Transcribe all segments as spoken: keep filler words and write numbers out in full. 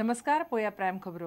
नमस्कार, पोया प्रायम खबरो.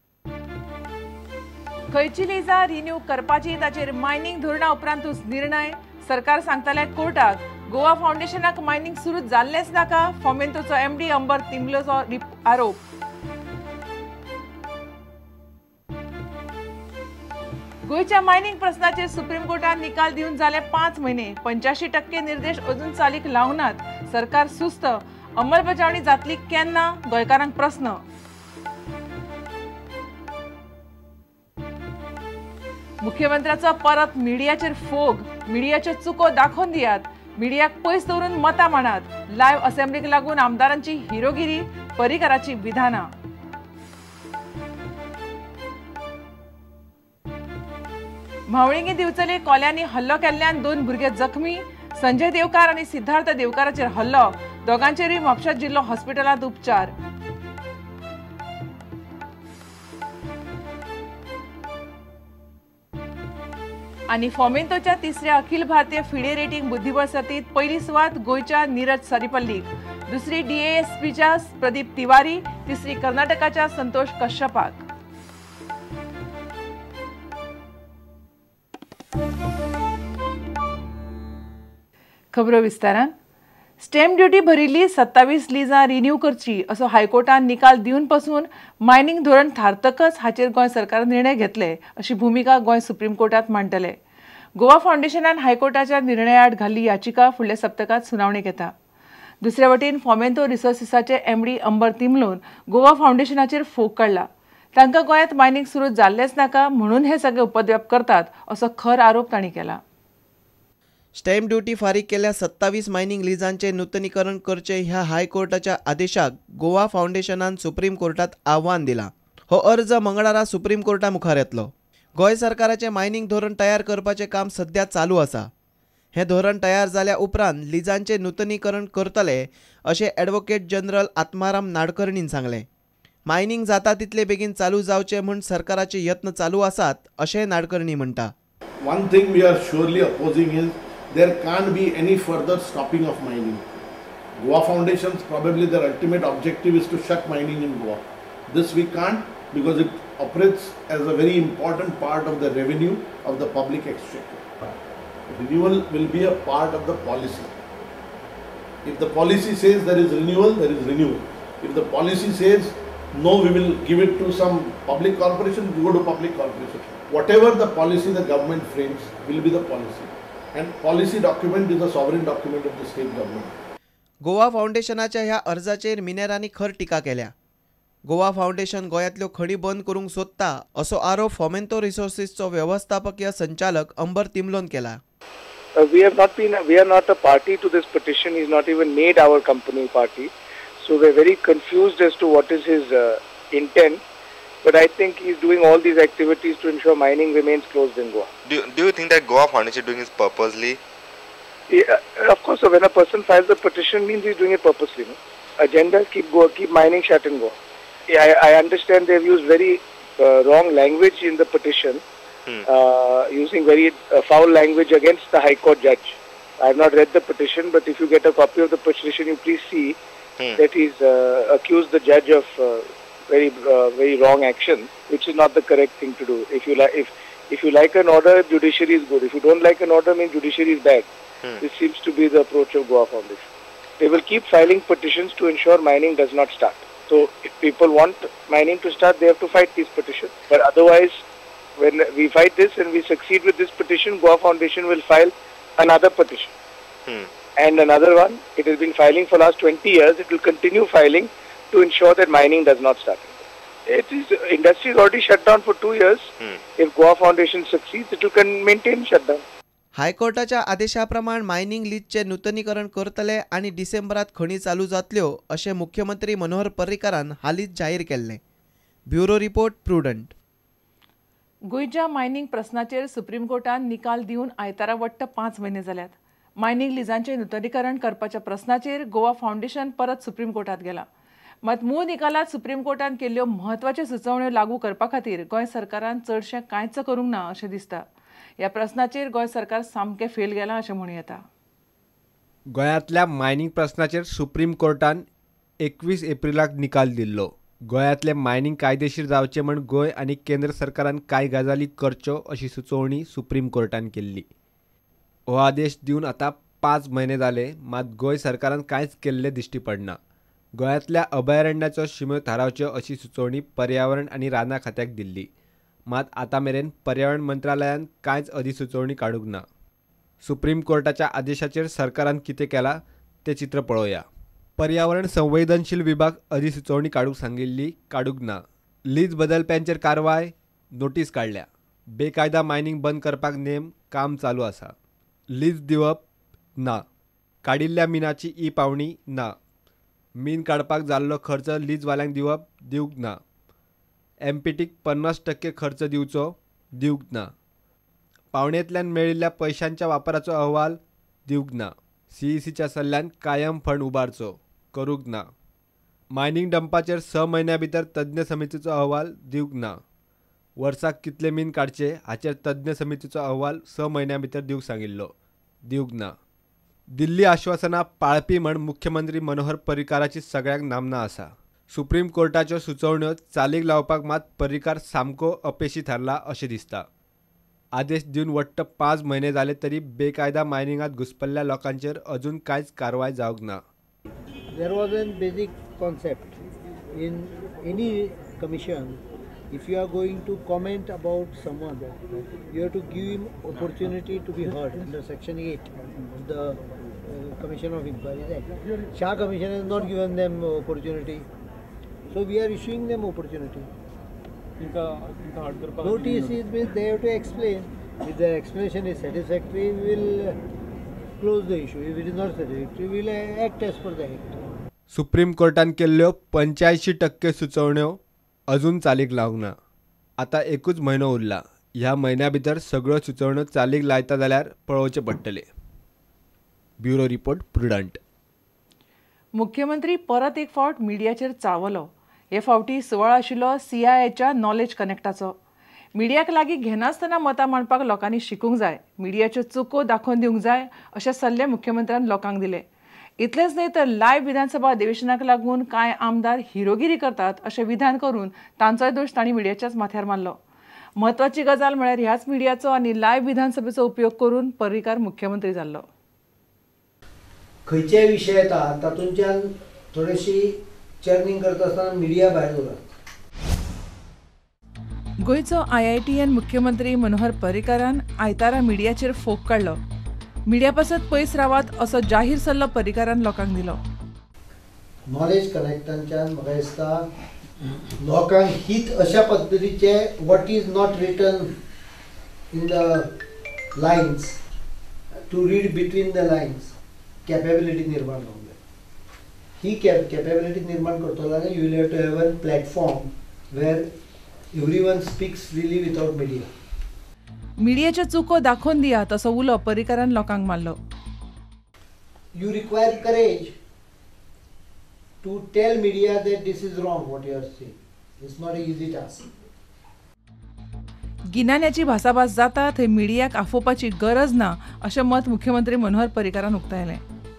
खंयची लिजा रिन्यू करपाची ताचेर मायनिंग धोरणा उपरांतूच निर्णय. सरकार सांगताले कोर्टाक गोवा फाउंडेशनाक मायनिंग सुरू जाल्लेच नाका. फॉमेंतोचो एमडी अंबर तिंबलोचो आरोप. गोयच्या मायनिंग प्रश्नाचेर सुप्रीम कोर्टान निकाल दिवन जाले पाच महिने. पंच्याऐंशी टक्के निर्देश अजून चालीक लावनात. सरकार सुस्त. अंमलबजावणी जातली केन्ना? गोंयकारांक प्रस्न. मुख्यमंत्र्याचो परत मिडियाचेर फोग. मिडियाच्यो चुको दाखोवन दियात. मिडियाक पयस दवरून मतां मांडात. लायव्ह असेंब्लीक लागून आमदारांची हिरोगिरी. पर्रीकाराची विधानां. म्हावळिंगी दिवचले कोल्यांनी हल्लो केल्ल्यान दोन भुरगे जखमी. संजय देवकार आणि सिद्धार्थ देवकाराचेर हल्लो. दोगांचेरूय म्हापशां जिल्लो हॉस्पिटलांत उपचार. आणि फॉमेंतोच्या तिसऱ्या अखिल भारतीय फिडे रेटिंग बुद्धिबळ सर्तीत पहिली सुवात गोयच्या नीरज सरीपल्लीक. दुसरी डीएएसपीच्या प्रदीप तिवारी. तिसरी कर्नाटकाच्या संतोष कश्यपाक. खबरो विस्तारान. स्टॅम्प ड्युटी भरिल्ली सत्तावीस लिजां रिन्यू करची असो हायकोर्टान निकाल दिवन पासून मायनिंग धोरण थारतकच हाचेर गोंय सरकार निर्णय घेतले अशी भूमिका गोंय सुप्रीम कोर्टात मांडटले. गोवा फाउंडेशनान हायकोर्टाच्या निर्णया आड घाल्ली याचिका फुडल्या सप्तकात सुनावणेक येता. दुसरे वटेन फॉमेंतो रिसोर्सिसाचे एमडी अंबर तिंबलोन गोवा फाउंडेशनाचेर फोग काडला. तांकां गोंयांत मायनिंग सुरू जाल्लेच नाका म्हणून हे सगळे उपद्व्याप करतात असो खर आरोप तांणी केला. स्टॅम्प ड्युटी फारीक केल्या सत्तावीस मायनिंग लिजांचे नूतनीकरण करचे ह्या हायकोर्टाच्या आदेशाक गोवा फाउंडेशनान सुप्रीम कोर्टात आव्हान दिला. हो अर्ज मंगळारा सुप्रीम कोर्टा मुखार येतलो. गोंय सरकाराचे मायनिंग धोरण तयार करपाचे काम सध्या चालू आसा. हे धोरण तयार जाल्या उपरांत लिजांचे नूतनीकरण करतले अशें ॲडव्होकेट जनरल आत्माराम नाडकर्णीन सांगले. मायनिंग जाता तितले बेगीन चालू जावचे म्हूण सरकाराचे यत्न चालू आसात अशें नाडकर्णी म्हणटा. One thing we are surely opposing is there can't be any further stopping of mining. Goa Foundation's probably their ultimate objective is to shut mining in Goa. This we can't because it operates as a very important part of the revenue of the public exchequer. Renewal will be a part of the policy. If the policy says there is renewal, there is renewal. If the policy says no, we will give it to some public corporation, we go to public corporation. Whatever the policy the government frames will be the policy. And policy document is a sovereign document of the state government. Goa फाउंडेशनाच्या ह्या अर्जाचेर मिनेरांनी खर टिका केल्या. Goa foundation गोंयांतल्यो खणी बंद करूंक सोदता असो आरोप फॉमेंतो रिसोर्सिसचो व्यवस्थापकीय संचालक अंबर तिंबलोन केला. Uh, we have not been, we are not a party to this petition. He's not even made our company party. So we're very confused as to what is his uh, intent. But I think he's doing all these activities to ensure mining remains closed in Goa. Do, do you think that Goa Foundation is doing this purposely? Yeah, of course. So when a person files a petition, means he's doing it purposely. No? Agenda keep Goa, keep mining shut in Goa. Yeah, I, I understand they've used very uh, wrong language in the petition, hmm. uh, using very uh, foul language against the High Court judge. I have not read the petition, but if you get a copy of the petition, you please see hmm. that he's uh, accused the judge of uh, very uh, very wrong action, which is not the correct thing to do. If you like, if if you like an order, judiciary is good. If you don't like an order, means judiciary is bad. Hmm. This seems to be the approach of Goa Foundation. They will keep filing petitions to ensure mining does not start. So if people want mining to start, they have to fight these petitions. But otherwise, when we fight this and we succeed with this petition, Goa Foundation will file another petition. Hmm. And another one. It has been filing for last twenty years. It will continue filing to ensure that mining does not start. It is industry is already shut down for two years. Hmm. If Goa Foundation succeeds, it will maintain shutdown. हायकोर्टाच्या आदेशाप्रमाण mining लीजचे नूतनीकरण करतले आणि डिसेंबरात खणी चालू जातल्यो अशें मुख्यमंत्री मनोहर पर्रीकारान हालींच जाहीर केल्लें. Bureau report Prudent. गोंयच्या मायनिंग प्रस्नाचेर सुप्रीम कोर्टान निकाल दिवन आयतारा वट्ट पांच महिने जाल्यात. मायनिंग लिजांचे नूतनीकरण करपाच्या प्रस्नाचेर गोवा फाउंडेशन परत सुप्रीम कोर्टात गेला. मात मूळ निकालात सुप्रीम कोर्टान केल्ल्यो म्हत्वाच्यो सुचोवण्यो लागू करपा खातीर गोंय सरकारान चडशें कांयच करूंक ना अशें दिसता. ह्या प्रस्नाचेर गोंय सरकार सामकें फेल गेलां अशें म्हणूं येता. गोंयांतल्या मायनिंग प्रस्नाचेर सुप्रीम कोर्टान एकवीस एप्रिलाक निकाल दिल्लो. गोंयांतले मायनिंग कायदेशीर जावचे म्हण गोंय आनी केंद्र सरकारान कांय गजाली करच्यो अशी सुचोवणी सुप्रीम कोर्टान केल्ली. हो आदेश दिवन आतां पांच म्हयने जाले, मात गोंय सरकारान कांयच केल्लें दिश्टी पडना. गोंयांतल्या अभयारण्याचो शिमो थारावच्यो अशी सुचोवणी पर्यावरण आनी रानां खात्याक दिल्ली, मात आतां मेरेन पर्यावरण मंत्रालयान कांयच अधिसुचोवणी काडूंक ना. सुप्रीम कोर्टाच्या आदेशाचेर सरकारान कितें केलां तें चित्र पळोवया. पर्यावरण संवेदनशील विभाग अधिसुचोवणी काडूंक सांगिल्ली काडूंक ना. लीज बदलप्यांचेर कारवाय, नोटीस काडल्या. बेकायदा मायनिंग बंद करपाक नेम, काम चालू आसा. लीज दिवप ना. काडिल्ल्या मिनाची ई पावणी ना. मीन काडपाक जाल्लो खर्च लीजवाल्यांक दिवप दिवंक ना. एमपीटीक पन्नास टक्के खर्च दिवचो दिवंक ना. पावणेंतल्यान मेळिल्ल्या पयशांच्या वापराचो अहवाल दिवंक ना. सीईसीच्या सल्ल्यान कायम फंड उबारचो करूंक ना. मायनिंग डंपाचेर स म्हयन्या भितर तज्ञ समितीचो अहवाल दिवंक ना. वर्साक कितले मीन काडचे हाचेर तज्ञ समितीचो अहवाल स म्हयन्या भितर दिवंक सांगिल्लो दिवंक ना. दिल्ली आश्वासनां पाळपी म्हण मुख्यमंत्री मनोहर पर्रीकाराची सगळ्यांक नामना आसा. सुप्रीम कोर्टाच्यो सुचोवण्यो चालीक लावपाक मात पर्रीकार सामको अपेशी थारला अशें दिसता. आदेश दिवन वट्ट पांच म्हयने जाले तरी बेकायदा मायनिंगात घुसपल्ल्या लोकांचेर अजून कांयच कारवाय जावंक ना. There was a basic concept in any commission. If you are going to comment about someone, you have to give him opportunity to be heard under Section eight of the uh, Commission of Inquiry Act. Shah Commission has not given them opportunity, so we are issuing them opportunity. Notice is means they have to explain. If the explanation is satisfactory, we will close the issue. If it is not satisfactory, we will act as per the act. Supreme कोर्टान केल्ल्यो पंच्याऐंशी टक्के सुचोवण्यो अजून चालीक लावंक ना. आतां एकूच म्हयनो उरला. ह्या म्हयन्या भितर सगळ्यो सुचोवण्यो चालीक लायता जाल्यार पळोवचें पडटलें. Bureau report Prudent. मुख्यमंत्री परत एक फावट मिडियाचेर चावलो. हे फावटी सुवाळो आशिल्लो सीआयएच्या नॉलेज कनेक्टाचो. मिडियाक लागीं घेनासतना मतां मांडपाक लोकांनी शिकूंक जाय. मिडियाच्यो चुको दाखोवन दिवंक जाय अशे सल्ले मुख्यमंत्र्यान लोकांक दिले. इतलेंच न्हय तर लायव्ह विधानसभा अधिवेशनाक लागून कांय आमदार हिरोगिरी करतात अशें विधान करून तांचोय दोश तांणी मिडियाच्याच माथ्यार मारलो. म्हत्वाची गजाल म्हळ्यार ह्याच मिडियाचो आनी लायव्ह विधानसभेचो उपयोग करून पर्रीकार मुख्यमंत्री जाल्लो. खंयचेय विशय येता तातूंतल्यान थोडीशी चर्निंग करता आसतना मिडिया भायर दवरतात. गोंयचो आय आय टी एन मुख्यमंत्री मनोहर पर्रीकारान आयतारा मिडियाचेर फोग काडलो. मिडिया पासत पयस रावात असो जाहीर सल्लो पर्रीकारान लोकांक दिलो. नॉलेज कनेक्टांच्यान म्हाका दिसता लोकांक हित अशा पद्दतीचे what is not written in the lines to read between the lines capability निर्माण जावंक जाय. ही कॅपेबिलिटी निर्माण करतलो जाल्यार you will have to have a platform वेर everyone speaks freely without media. मिडियाचे चुको दाखोवन दियात असो उलो पर्रीकारान लोकांक मारलो. You require courage to tell media that this is wrong what you are saying. It's not an easy task. गिन्यान्याची भासाभास जाता थंय मिडियाक आफोवपाची गरज ना अशें मत मुख्यमंत्री मनोहर पर्रीकारान उक्तायलें.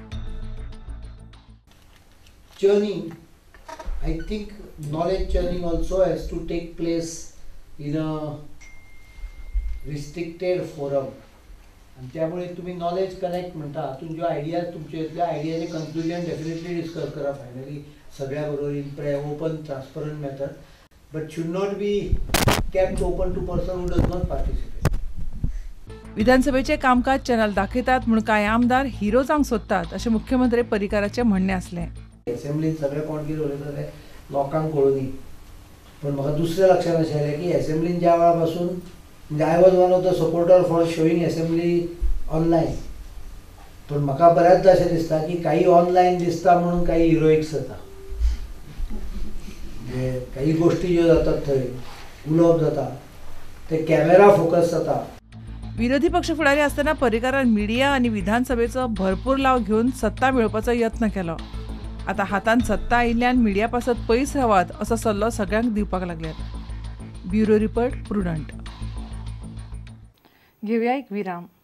Churning, I think knowledge churning also has to take place in a restricted forum. आणि त्यामुळे तुम्ही नॉलेज कनेक्ट म्हणटा हातून ज्यो आयडियाज तुमचे येतले आयडियाचे कन्क्लुजन डेफिनेटली डिस्कस करा फायनली सगळ्या बरोबर in pre open transparent method, but should not be kept open to person who does not participate. विधानसभेचे कामकाज चॅनल दाखयतात म्हूण कांय आमदार हिरो जावंक सोदतात अशें मुख्यमंत्री पर्रीकाराचें म्हणणें असलें. असेंब्लीन सगळे कोण कितें उलयता ते लोकांक कळुनी, पण म्हाका दुसरें लक्षात आशिल्लें की असेंब्लीन ज्या वेळा पासून म्हणजे I was one of the supporter for showing assembly online, पण म्हाका बऱ्याचदा अशें दिसता की काही ऑनलायन दिसता म्हणून काही हिरोईक्स जाता. म्हणजे काही गोष्टी ज्यो जातात थंय उलोवप जाता ते कॅमेरा फोकस जाता. विरोधी पक्ष फुडारी आसतना पर्रीकारान मिडिया आनी विधानसभेचो भरपूर लाव घेवन सत्ता मेळोवपाचो यत्न केलो. आतां हातांत सत्ता आयिल्ल्यान मिडिया पासत पयस रावात असो सल्लो सगळ्यांक दिवपाक लागल्यात. Bureau report Prudent. घेवया एक विराम.